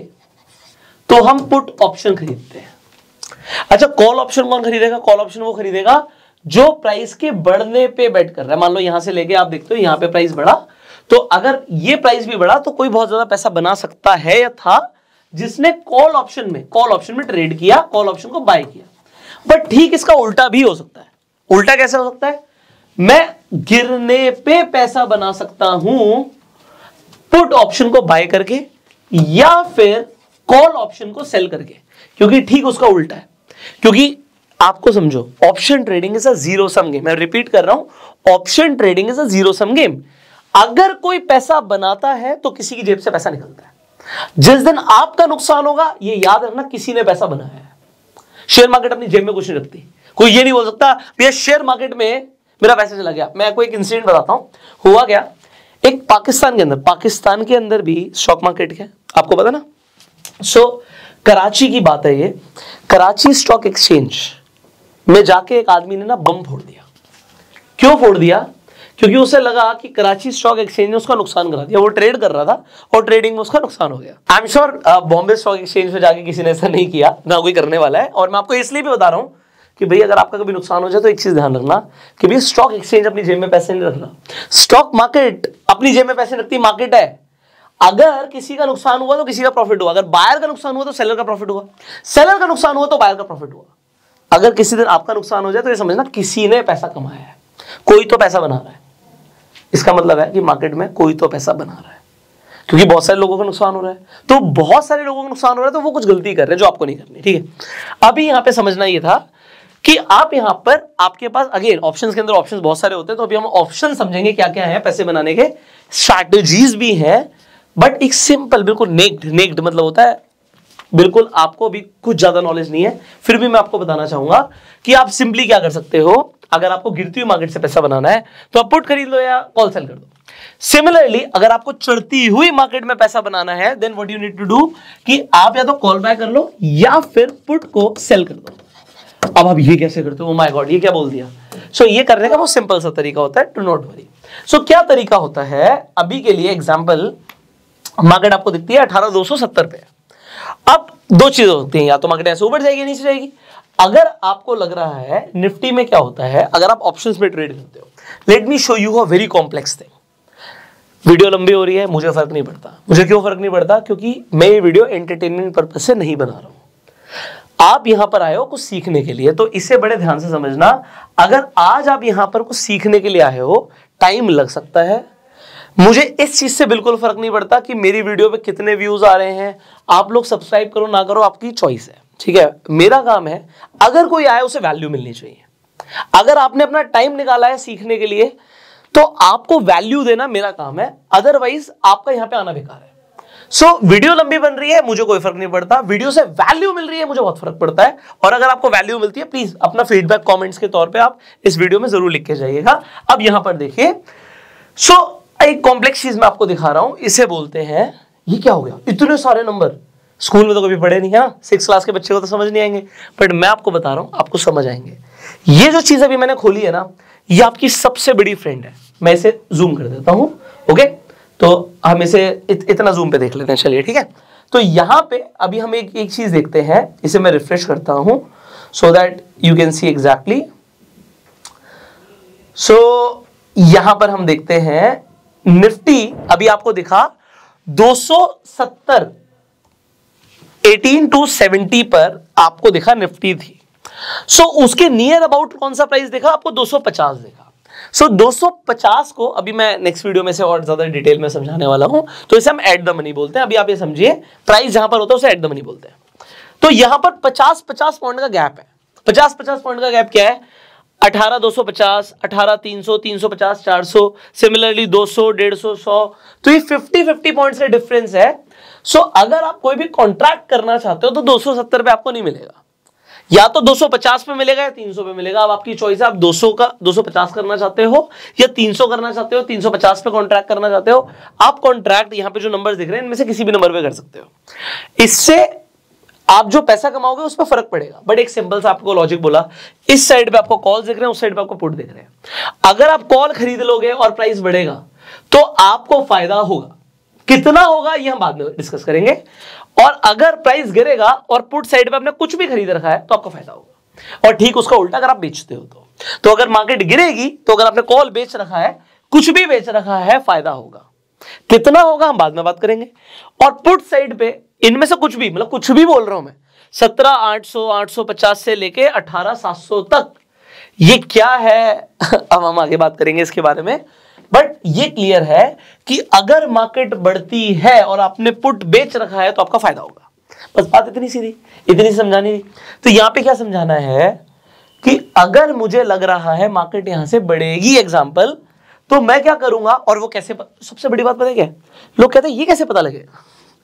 तो हम पुट ऑप्शन खरीदते हैं। अच्छा, कॉल ऑप्शन कौन खरीदेगा? कॉल ऑप्शन वो खरीदेगा जो प्राइस के बढ़ने पे बेट कर रहा है। मान लो यहां से लेके आप देखते हो यहां पे प्राइस बढ़ा, तो अगर ये प्राइस भी बढ़ा तो कोई बहुत ज्यादा पैसा बना सकता है या था जिसने कॉल ऑप्शन में ट्रेड किया, कॉल ऑप्शन को बाय किया। बट ठीक इसका उल्टा भी हो सकता है। उल्टा कैसे हो सकता है? मैं गिरने पे पैसा बना सकता हूं पुट ऑप्शन को बाय करके, या फिर कॉल ऑप्शन को सेल करके, क्योंकि ठीक उसका उल्टा है। क्योंकि आपको समझो, option trading is a zero sum game. मैं रिपीट कर रहा हूं, option trading is a zero sum game. अगर कोई पैसा बनाता है तो किसी की जेब से पैसा निकलता है। जिस दिन आपका नुकसान होगा, ये याद रखना, किसी ने पैसा बनाया है। शेयर मार्केट अपनी जेब में कुछ नहीं रखती। कोई ये नहीं बोल सकता भैया शेयर मार्केट में मेरा पैसा चला गया। मैं आपको एक इंसिडेंट बताता हूं। हुआ क्या, एक पाकिस्तान के अंदर भी स्टॉक मार्केट है, आपको पता ना। सो कराची की बात है ये। कराची स्टॉक एक्सचेंज में जाके एक आदमी ने ना बम फोड़ दिया। क्यों फोड़ दिया? क्योंकि उसे लगा कि कराची स्टॉक एक्सचेंज ने उसका नुकसान करा दिया। वो ट्रेड कर रहा था और ट्रेडिंग में उसका नुकसान हो गया। I am sure Bombay stock exchange में जाके किसी ने ऐसा नहीं किया, ना कोई करने वाला है। और मैं आपको इसलिए भी बता रहा हूं कि भाई अगर आपका कभी नुकसान हो जाए तो एक चीज ध्यान रखना कि भाई स्टॉक एक्सचेंज अपनी जेब में पैसे नहीं रखना। स्टॉक मार्केट अपनी जेब में पैसे रखती मार्केट है। अगर किसी का नुकसान हुआ तो किसी का प्रॉफिट हुआ। अगर बायर का नुकसान हुआ तो सेलर का प्रॉफिट हुआ। सेलर का नुकसान हुआ तो बायर का प्रॉफिट हुआ। अगर किसी दिन आपका नुकसान हो जाए तो ये समझना किसी ने पैसा कमाया है, कोई तो पैसा बना रहा है। इसका मतलब है कि मार्केट में कोई तो पैसा बना रहा है, क्योंकि बहुत सारे लोगों का नुकसान हो रहा है। तो बहुत सारे लोगों का नुकसान हो रहा है तो वो कुछ गलती कर रहे हैं जो आपको नहीं करनी। ठीक है, अभी यहां पे समझना ये था कि आप यहां पर आपके पास अगेन ऑप्शंस के अंदर ऑप्शंस बहुत सारे होते हैं। तो अभी हम ऑप्शन समझेंगे क्या क्या है पैसे बनाने के। स्ट्रैटेजीज भी हैं, बट एक सिंपल बिल्कुल नेक्ड मतलब होता है बिल्कुल आपको भी कुछ ज्यादा नॉलेज नहीं है, फिर भी मैं आपको बताना चाहूंगा कि आप सिंपली क्या कर सकते हो। अगर आपको गिरती हुई मार्केट से पैसा बनाना है तो आप पुट खरीद लो या कॉल सेल कर दो। सिमिलरली अगर आपको चढ़ती हुई मार्केट में पैसा बनाना है, then what you need to do कि आप या तो कॉल बाय कर लो या फिर पुट को सेल कर दो। अब आप ये कैसे करते हो? माय गॉड, ये क्या बोल दिया। सो ये करने का बहुत सिंपल सा तरीका होता है, डू नॉट वरी। सो क्या तरीका होता है? अभी के लिए एग्जांपल, मार्केट आपको दिखती है 18,270 पे। अब दो चीजें होती हैं, या तो मार्केट ऐसे ऊपर जाएगी नीचे जाएगी। अगर आपको लग रहा है निफ्टी में क्या होता है, अगर आप ऑप्शंस में ट्रेड करते हो, let me show you a very complex thing. Video लंबी हो रही है, मुझे फर्क नहीं पड़ता। मुझे क्यों फर्क नहीं पड़ता? क्योंकि मैं ये वीडियो एंटरटेनमेंट पर्पज से नहीं बना रहा हूं। आप यहां पर आए हो कुछ सीखने के लिए, तो इसे बड़े ध्यान से समझना। अगर आज आप यहां पर कुछ सीखने के लिए आए हो, टाइम लग सकता है। मुझे इस चीज से बिल्कुल फर्क नहीं पड़ता कि मेरी वीडियो पे कितने व्यूज आ रहे हैं। आप लोग सब्सक्राइब करो ना करो, आपकी चॉइस है। ठीक है, मेरा काम है अगर कोई आए उसे वैल्यू मिलनी चाहिए। अगर आपने अपना टाइम निकाला है सीखने के लिए तो आपको वैल्यू देना मेरा काम है, अदरवाइज आपका यहां पे आना बेकार है। सो वीडियो लंबी बन रही है मुझे कोई फर्क नहीं पड़ता, वीडियो से वैल्यू मिल रही है मुझे बहुत फर्क पड़ता है। और अगर आपको वैल्यू मिलती है प्लीज अपना फीडबैक कमेंट्स के तौर पे आप इस वीडियो में जरूर लिख के जाइएगा। अब यहां पर देखिए, सो एक कॉम्प्लेक्स चीज मैं आपको दिखा रहा हूं, इसे बोलते हैं, ये क्या हो गया, इतने सारे नंबर स्कूल में तो कभी पढ़े नहीं है ना, 6 क्लास के बच्चे को तो समझ नहीं आएंगे, बट मैं आपको बता रहा हूं आपको समझ आएंगे। ये जो चीज अभी मैंने खोली है ना, ये आपकी सबसे बड़ी फ्रेंड है। मैं इसे जूम कर देता हूं, ओके, तो हम इसे इतना जूम पे देख लेते हैं, चलिए ठीक है। तो यहां पे अभी हम एक चीज देखते हैं, इसे मैं रिफ्रेश करता हूं so that you can see exactly. So यहां पर हम देखते हैं निफ्टी अभी आपको दिखा 270 18 to 70 पर आपको दिखा निफ्टी थी। सो उसके नियर अबाउट कौन सा प्राइस देखा आपको, 250 देखा। सो 250 को अभी मैं नेक्स्ट वीडियो में से और ज्यादा डिटेल में समझाने वाला हूं, तो इसे हम एट द मनी बोलते हैं। अभी आप ये समझिए, प्राइस जहां पर होता है उसे एट द मनी बोलते हैं। तो यहां पर 50-50 पॉइंट का गैप है। 50-50 पॉइंट का गैप क्या है, 18,250, 18,300, 350, 400, सिमिलरली 200, 150, 100, तो ये 50-50 पॉइंट्स का डिफरेंस है। सो अगर आप कोई भी कॉन्ट्रैक्ट करना चाहते हो तो 270 पे आपको नहीं मिलेगा, या तो 250 पे मिलेगा या 300 पे मिलेगा। अब आपकी चॉइस है, आप 200 का 250 करना चाहते हो या 300 करना चाहते हो, 350 पे कॉन्ट्रैक्ट करना चाहते हो। आप कॉन्ट्रैक्ट यहां पे जो नंबर्स दिख रहे हैं इनमें से किसी भी नंबर पे कर सकते हो। इससे आप जो पैसा कमाओगे उस पर फर्क पड़ेगा। बट एक सिंपल सा आपको लॉजिक बोला, इस साइड पे आपको कॉल दिख रहे हैं, उस साइड पे आपको पुट दिख रहे हैं। अगर आप कॉल खरीद लोगे और प्राइस बढ़ेगा तो आपको फायदा होगा, कितना होगा ये हम बाद में डिस्कस करेंगे। और अगर प्राइस गिरेगा और पुट साइड पे आपने कुछ भी खरीद रखा है तो आपको फायदा होगा। और ठीक उसका उल्टा अगर आप बेचते हो तो अगर मार्केट गिरेगी तो अगर आपने कॉल बेच रखा है, कुछ भी बेच रखा है, फायदा होगा। कितना होगा हम बाद में बात करेंगे। और पुट साइड पे इनमें से कुछ भी, मतलब कुछ भी बोल रहा हूं मैं, 17,800, 850 से लेके 18,700 तक, ये क्या है अब हम आगे बात करेंगे इसके बारे में। बट ये क्लियर है कि अगर मार्केट बढ़ती है और आपने पुट बेच रखा है तो आपका फायदा होगा। बस बात इतनी सीधी, इतनी समझानी थी। तो यहां पे क्या समझाना है कि अगर मुझे लग रहा है मार्केट यहां से बढ़ेगी एग्जांपल, तो मैं क्या करूंगा, और वो कैसे, सबसे बड़ी बात पता है क्या, लोग कहते हैं ये कैसे पता लगेगा,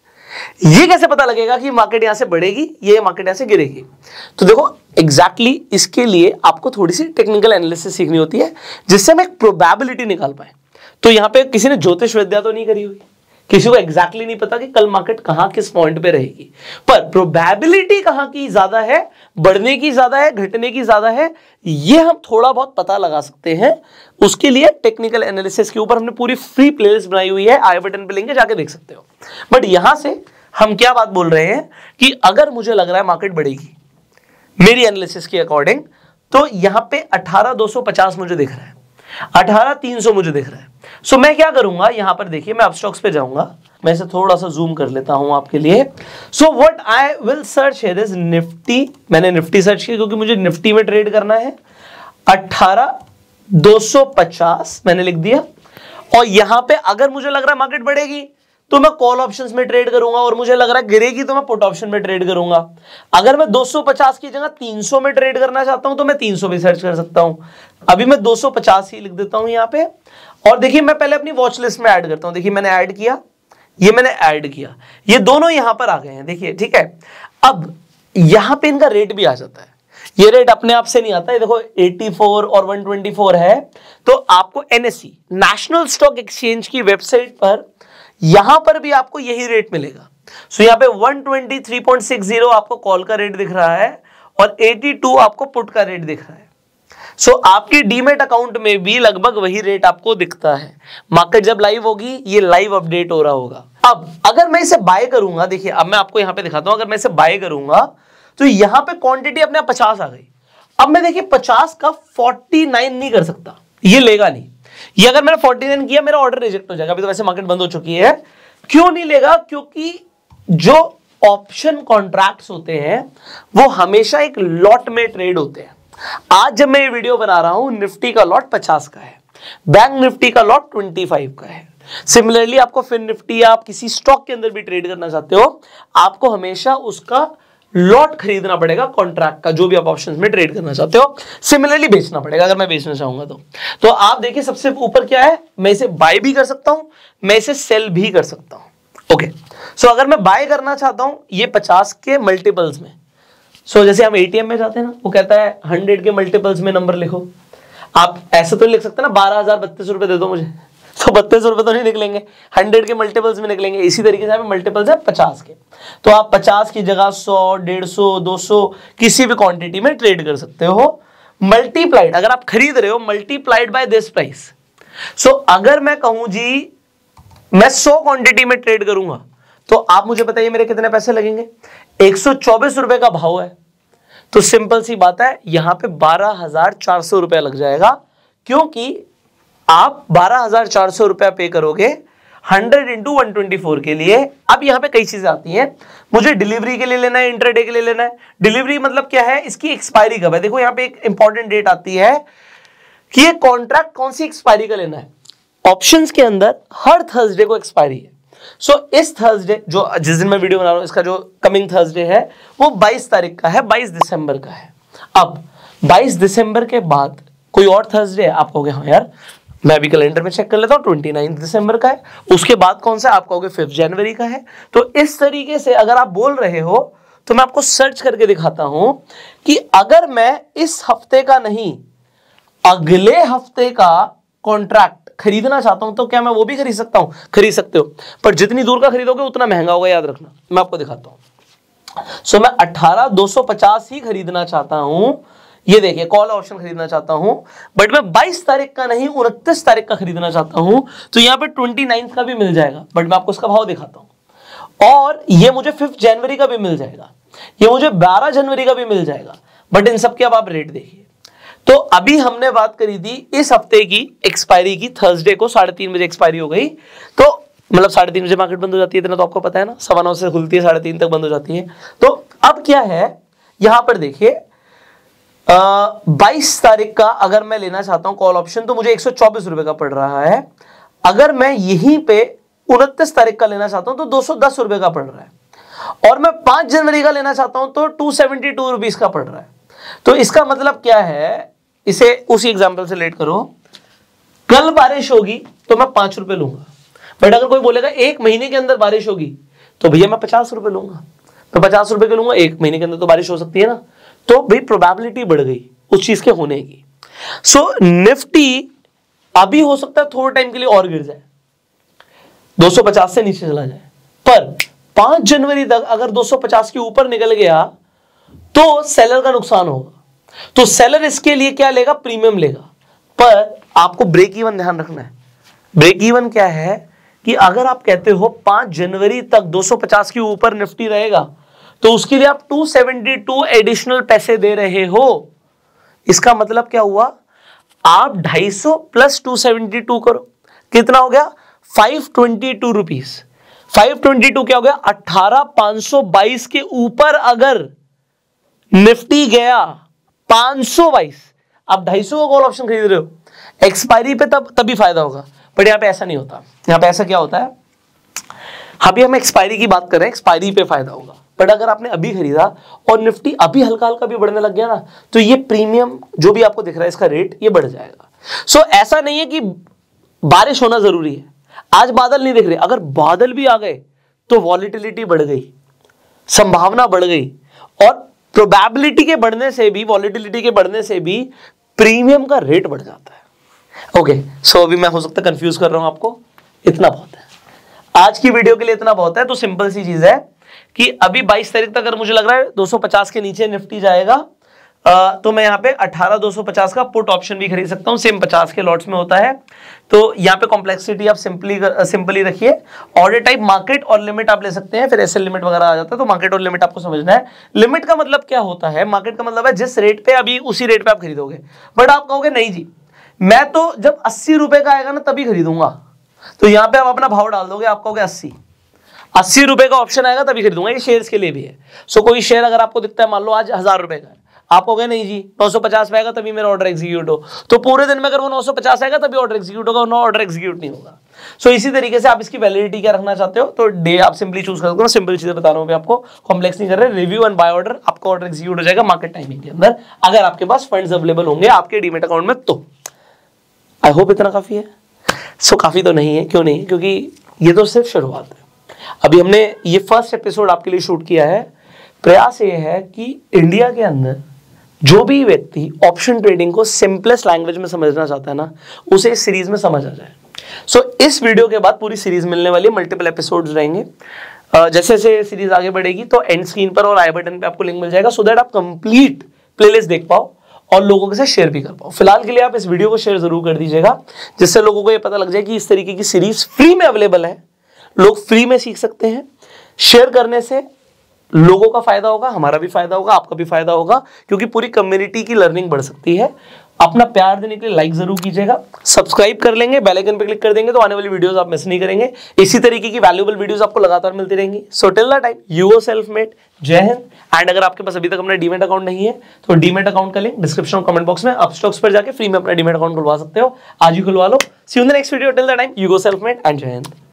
ये कैसे पता लगेगा कि मार्केट यहां से बढ़ेगी, ये मार्केट यहां से गिरेगी। तो देखो एग्जैक्टली इसके लिए आपको थोड़ी सी टेक्निकल एनालिसिस सीखनी होती है, जिससे हम एक प्रोबेबिलिटी निकाल पाए। तो यहां पे किसी ने ज्योतिष विद्या तो नहीं करी हुई, किसी को एग्जैक्टली नहीं पता कि कल मार्केट कहां किस पॉइंट पे रहेगी, पर प्रोबेबिलिटी कहां की ज्यादा है, बढ़ने की ज्यादा है, घटने की ज्यादा है, ये हम थोड़ा बहुत पता लगा सकते हैं। उसके लिए टेक्निकल एनालिसिस के ऊपर हमने पूरी फ्री प्लेलिस्ट बनाई हुई है, आई बटन पे लिंक जाके देख सकते हो। बट यहां से हम क्या बात बोल रहे हैं कि अगर मुझे लग रहा है मार्केट बढ़ेगी मेरी एनालिसिस के अकॉर्डिंग, तो यहां पे 18,250 मुझे दिख रहा है, 18,300 मुझे दिख रहा है। सो मैं क्या करूंगा, यहां पर देखिए मैं अपस्टॉक्स पे जाऊंगा, मैं इसे थोड़ा सा जूम कर लेता हूं आपके लिए। So what I will search here is Nifty. मैंने निफ्टी सर्च किया क्योंकि मुझे निफ्टी में ट्रेड करना है। 18,250 मैंने लिख दिया। और यहां पे अगर मुझे लग रहा है मार्केट बढ़ेगी तो मैं कॉल ऑप्शंस में ट्रेड करूंगा, और मुझे लग रहा है गिरेगी तो मैं पुट ऑप्शन में ट्रेड करूंगा। अगर मैं 250 की जगह 300 में ट्रेड करना चाहता हूं तो मैं 300 भी सर्च कर सकता हूं। अभी मैं 250 ही लिख देता हूं यहां पे। और देखिए मैं पहले अपनी वॉच लिस्ट में ऐड करता हूं। देखिए मैंने ऐड किया, ये मैंने ऐड किया, ये दोनों यहां पर आ गए हैं, देखिए ठीक है। अब यहां पे इनका रेट भी आ जाता है, ये रेट अपने आप से नहीं आता है। देखो 84 और 124 है, तो आपको NSE नेशनल स्टॉक एक्सचेंज की वेबसाइट पर यहां पर भी आपको यही रेट मिलेगा। सो यहां पे 123.60 आपको कॉल का रेट दिख रहा है और 82 आपको पुट का रेट दिख रहा है। सो आपके डीमेट अकाउंट में भी लगभग वही रेट आपको दिखता है। मार्केट जब लाइव होगी ये लाइव अपडेट हो रहा होगा। अब अगर मैं इसे बाय करूंगा, देखिए अब मैं आपको यहां पे दिखाता हूं, अगर मैं इसे बाय करूंगा तो यहां पे क्वांटिटी अपने आप 50 आ गई। अब मैं देखिए 50 का 49 नहीं कर सकता, ये लेगा नहीं। ये अगर मैंने 49 किया मेरा ऑर्डर रिजेक्ट हो जाएगा। अभी तो वैसे मार्केट बंद हो चुकी है। क्यों नहीं लेगा? क्योंकि जो ऑप्शन कॉन्ट्रैक्ट्स होते हैं वो हमेशा एक लॉट में ट्रेड होते हैं। आज जब मैं ये वीडियो बना रहा हूं, निफ्टी का लॉट 50 का है, बैंक निफ्टी का लॉट 25 का है। सिमिलरली आपको फिर निफ्टी या आप किसी स्टॉक के अंदर भी ट्रेड करना चाहते हो, आपको हमेशा उसका लॉट खरीदना पड़ेगा कॉन्ट्रैक्ट का, जो भी आप ऑप्शंस में ट्रेड करना चाहते हो। सिमिलरली बेचना पड़ेगा अगर मैं बेचना चाहूंगा तो आप देखिए सबसे ऊपर क्या है, मैं इसे बाय भी कर सकता हूं, मैं इसे सेल भी कर सकता हूं। ओके, सो अगर मैं बाय करना चाहता हूं ये 50 के मल्टीपल्स में, सो जैसे हम एटीएम में जाते हैं ना, वो कहता है 100 के मल्टीपल्स में नंबर लिखो, आप ऐसे तो लिख सकते हैं ना 12,032 रुपए दे दो मुझे, तो 32 रुपए तो नहीं निकलेंगे, 100 के मल्टीपल्स में निकलेंगे। इसी तरीके से मल्टीपल्स है 50 के, तो आप 50 की जगह 100, 150, 200 किसी भी क्वांटिटी में ट्रेड कर सकते हो। मल्टीप्लाइड, अगर आप खरीद रहे हो, multiplied by this price. So अगर मैं कहूं जी मैं 100 क्वांटिटी में ट्रेड करूंगा, तो आप मुझे बताइए मेरे कितने पैसे लगेंगे। 124 रुपए का भाव है, तो सिंपल सी बात है यहां पे 12,400 रुपया लग जाएगा, क्योंकि आप 12,400 रुपया पे करोगे 100 इंटू 124 के लिए। अब यहां पे कई चीजें आती हैं, मुझे डिलीवरी के लिए लेना है, इंटरडे के लिए लेना है। डिलीवरी मतलब क्या है, इसकी एक्सपायरी कब है। देखो यहां पे एक इंपॉर्टेंट डेट आती है कि ये कॉन्ट्रैक्ट कौन सी एक्सपायरी का लेना है। ऑप्शंस के अंदर हर थर्सडे को एक्सपायरी है। सो इस थर्सडे, जो जिस दिन मैं वीडियो बना रहा हूं, इसका जो कमिंग थर्सडे है वो 22 तारीख का है, 22 दिसंबर का है। अब 22 दिसंबर के बाद कोई और थर्सडे है, आप कहोगे हाँ यार मैं भी कैलेंडर में चेक कर लेता हूं, 29 दिसंबर का है। उसके बाद कौन सा, आप कहोगे 5 जनवरी का है। तो इस तरीके से अगर आप बोल रहे हो तो मैं आपको सर्च करके दिखाता हूं कि अगर मैं इस हफ्ते का नहीं अगले हफ्ते का कॉन्ट्रैक्ट खरीदना चाहता हूं तो क्या मैं वो भी खरीद सकता हूं। खरीद सकते हो, पर जितनी दूर का खरीदोगे उतना महंगा होगा, याद रखना। मैं आपको दिखाता हूं। सो मैं 18,250 ही खरीदना चाहता हूं, ये देखिए कॉल ऑप्शन खरीदना चाहता हूं, बट मैं 22 तारीख का नहीं 29 तारीख का खरीदना चाहता हूं, तो यहां पे 29 का भी मिल जाएगा, बट मैं आपको इसका भाव दिखाता हूं। और ये मुझे 5 जनवरी का भी मिल जाएगा, ये मुझे 12 जनवरी का भी मिल जाएगा, बट इन सब के अब आप रेट देखिए। तो अभी हमने बात करी थी इस हफ्ते की एक्सपायरी की, थर्सडे को 3:30 बजे एक्सपायरी हो गई, तो मतलब 3:30 बजे मार्केट बंद हो जाती है, इतना तो आपको पता है ना, 9:15 से खुलती है, 3:30 तक बंद हो जाती है। तो अब क्या है, यहां पर देखिए 22 तारीख का अगर मैं लेना चाहता हूं कॉल ऑप्शन, तो मुझे 124 रुपए का पड़ रहा है। अगर मैं यहीं पे 29 तारीख का लेना चाहता हूं तो 210 रुपए का पड़ रहा है, और मैं 5 जनवरी का लेना चाहता हूं तो 272 रुपीस का पड़ रहा है। तो इसका मतलब क्या है, इसे उसी एग्जाम्पल से रिलेट करो, कल बारिश होगी तो मैं 5 रुपए लूंगा, बट अगर कोई बोलेगा 1 महीने के अंदर बारिश होगी तो भैया मैं 50 रुपए लूंगा। मैं 50 रुपए के लूंगा, 1 महीने के अंदर तो बारिश हो सकती है ना, तो भाई प्रोबेबिलिटी बढ़ गई उस चीज के होने की। सो निफ्टी अभी हो सकता है थोड़े टाइम के लिए और गिर जाए, 250 से नीचे चला जाए, पर 5 जनवरी तक अगर 250 के ऊपर निकल गया तो सेलर का नुकसान होगा। तो सेलर इसके लिए क्या लेगा, प्रीमियम लेगा। पर आपको ब्रेक इवन ध्यान रखना है। ब्रेक इवन क्या है कि अगर आप कहते हो 5 जनवरी तक 250 के ऊपर निफ्टी रहेगा, तो उसके लिए आप 272 एडिशनल पैसे दे रहे हो। इसका मतलब क्या हुआ, आप 250 प्लस 272 करो, कितना हो गया 522 रुपीस। 522 क्या हो गया, 18,522 के ऊपर अगर निफ्टी गया 522, आप 250 का कॉल ऑप्शन खरीद रहे हो, एक्सपायरी पे तभी फायदा होगा, बट यहां पे ऐसा नहीं होता। यहां पे ऐसा क्या होता है, अभी हम एक्सपायरी की बात कर रहे हैं, एक्सपायरी पे फायदा होगा, बट अगर आपने अभी खरीदा और निफ्टी अभी हल्का हल्का भी बढ़ने लग गया ना, तो ये प्रीमियम जो भी आपको दिख रहा है इसका रेट ये बढ़ जाएगा। सो ऐसा नहीं है कि बारिश होना जरूरी है। आज बादल नहीं दिख रहे, अगर बादल भी आ गए तो वॉलिटिलिटी बढ़ गई, संभावना बढ़ गई, और प्रोबेबिलिटी के बढ़ने से भी, वॉलिटिलिटी के बढ़ने से भी प्रीमियम का रेट बढ़ जाता है। ओके, सो अभी मैं हो सकता है कंफ्यूज कर रहा हूं आपको, इतना बहुत है आज की वीडियो के लिए, इतना बहुत है। तो सिंपल सी चीज है कि अभी 22 तारीख तक अगर मुझे लग रहा है 250 के नीचे निफ्टी जाएगा, तो मैं यहाँ पे 18,250 का पुट ऑप्शन भी खरीद सकता हूँ, सेम 50 के लॉट्स में होता है। तो यहाँ पे कॉम्प्लेक्सिटी आप सिंपली रखिए, ऑर्डर टाइप मार्केट और लिमिट आप ले सकते हैं, फिर एसएल लिमिट वगैरह आ जाता है। तो मार्केट और लिमिट आपको समझना है। लिमिट का मतलब क्या होता है, मार्केट का मतलब है जिस रेट पे अभी उसी रेट पे आप खरीदोगे, बट आप कहोगे नहीं जी मैं तो जब 80 रुपए का आएगा ना तभी खरीदूंगा, तो यहाँ पे आप अपना भाव डाल दोगे, आप कहोगे 80 रुपए का ऑप्शन आएगा तभी खरीदूंगा। ये शेयर्स के लिए भी है। सो कोई शेयर अगर आपको दिखता है, मान लो आज 1000 रुपए का है, आप हो गए नहीं जी 950 पे आएगा तभी मेरा ऑर्डर एग्जीक्यूट हो, तो पूरे दिन में अगर वो 950 आएगा तभी ऑर्डर एग्जीक्यूट होगा, नो ऑर्डर एग्जीक्यूट नहीं होगा। सो इसी तरीके से आप इसकी वैलिडिटी क्या रखना चाहते हो, तो डे आप सिंपली चूज कर सकते हो। सिंपल चीजें बता रहा हूं आपको, कॉम्प्लेक्स नहीं कर रहे। रिव्यू एंड बाय ऑर्डर, आपका ऑर्डर एग्जीक्यूट हो जाएगा मार्केट टाइमिंग के अंदर, अगर आपके पास फंड्स अवेलेबल होंगे आपके डीमैट अकाउंट में। तो आई होप इतना काफी है। सो काफी तो नहीं है, क्यों नहीं, क्योंकि ये तो सिर्फ शुरुआत है। अभी हमने ये फर्स्ट एपिसोड आपके लिए शूट किया है। प्रयास ये है कि इंडिया के अंदर जो भी व्यक्ति ऑप्शन ट्रेडिंग को सिंपलेस्ट लैंग्वेज में समझना चाहता है ना, उसे इस सीरीज में समझ आ जाए। सो इस वीडियो के बाद पूरी सीरीज मिलने वाली है, मल्टीपल एपिसोड्स रहेंगे। जैसे जैसे सीरीज आगे बढ़ेगी तो एंड स्क्रीन पर और आई बटन पे आपको लिंक मिल जाएगा, सो दैट आप कंप्लीट प्लेलिस्ट देख पाओ और लोगों के साथ शेयर भी कर पाओ। फिलहाल के लिए आप इस वीडियो को शेयर जरूर कर दीजिएगा, जिससे लोगों को ये पता लग जाए कि इस तरीके की सीरीज फ्री में अवेलेबल है, लोग फ्री में सीख सकते हैं। शेयर करने से लोगों का फायदा होगा, हमारा भी फायदा होगा, आपका भी फायदा होगा, क्योंकि पूरी कम्युनिटी की लर्निंग बढ़ सकती है। अपना प्यार देने के लिए लाइक जरूर कीजिएगा, सब्सक्राइब कर लेंगे, बेल आइकन पे क्लिक कर देंगे तो आने वाली वीडियोस आप मिस नहीं करेंगे। इसी तरीके की वैल्यूएबल वीडियोस आपको लगातार मिलती रहेंगी। So till the time, you go self made. Jai Hind. And अगर आपके पास अभी तक अपना डीमेट अकाउंट नहीं है तो डीमेट अकाउंट का लिंक डिस्क्रिप्शन और कमेंट बॉक्स में, अपस्टॉक्स पर जाकर फ्री में अपना डीमेट अकाउंट खुलवा सकते हो। आज ही खुलवा लो। See you in the next video. Till the time, you go self made and Jai Hind.